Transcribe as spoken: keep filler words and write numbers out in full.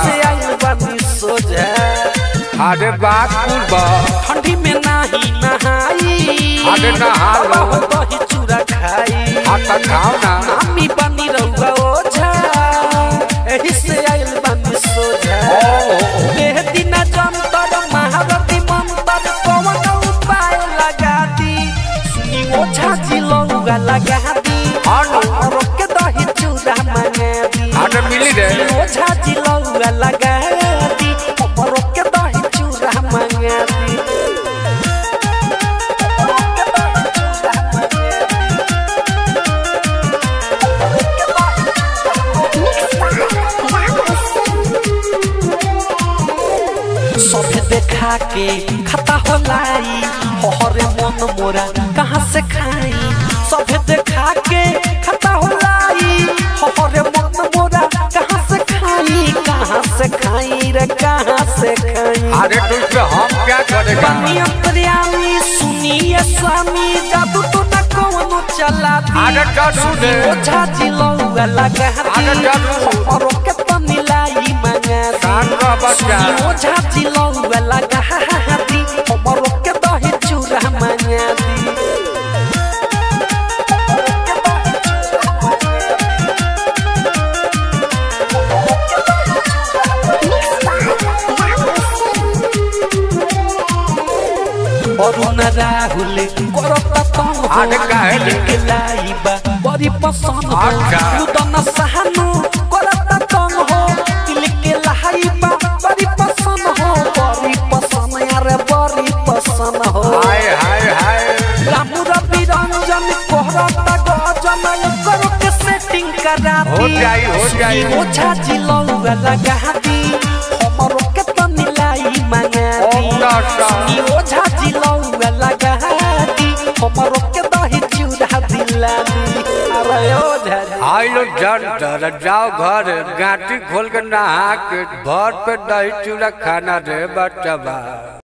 से आइल बानी सोझा अरे बात पूर्वा ठंडी में नहीं नहाई अरे नहा लो दही चूड़ा खाई आता खाओ ना नामी बनी रहुआ ओझा एही से आइल बानी सोझा एह दिना जंतर महारती मंतर कौन उपाय लगा दी सुनी ओझा जिलौगा लगा दी और के दही चूड़ा मंगा दी अरे मिली रे ओझा जिलौगा लगा दी और के दही चूड़ा मंगा दी सभे देखा के खाता होलाई हरे मन मोरा कहाँ से खाई सभे देखा के खाता होलाई हरे मन मोरा कहाँ से खाई कहाँ से खाई रे कहाँ से खाई अरे तो इसमें हम क्या करेगा बनी अंतर्यामी सुनिए स्वामी जादू तो न कौनो चला दी अरे जादू दे ओझा जिलौगा लगा अरे दी जादू और के पनिलाई मंगा कान का बच्चा दी ओझा जिलौगा लगा दी और के दही चूड़ा मंगा दी अरुण राहुल करता तंग अरे काहे रे? के लाइबा बड़ी पसंद हो अच्छा। उदन सहनु करता तंग हो दिल के लाइबा बड़ी पसंद हो बड़ी पसंद यार बड़ी पसंद हो हाय हाय हाय राम रवि रंजन कोहरता गजन करो के सेटिंग करा दी हो जाई हो जाई ओझा जिलौगा लगा दी हमरो के तनिलाई मंगा दी सुनी ओझा जिलौगा लगा दी हमरो के दही चूड़ा दिला दी अरे ओझा आई लो जंतर जाओ घर गांठी खोल के नहा के भर पे दही चूड़ा खाना रे बच्चा।